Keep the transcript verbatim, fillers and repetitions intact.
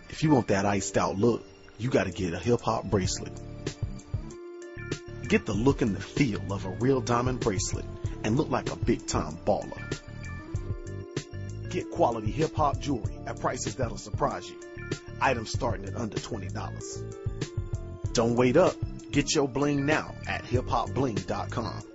If you want that iced out look, you gotta get a hip hop bracelet. Get the look and the feel of a real diamond bracelet and look like a big time baller. Get quality hip hop jewelry at prices that'll surprise you. Items starting at under twenty dollars. Don't wait up. Get your bling now at hip hop bling dot com.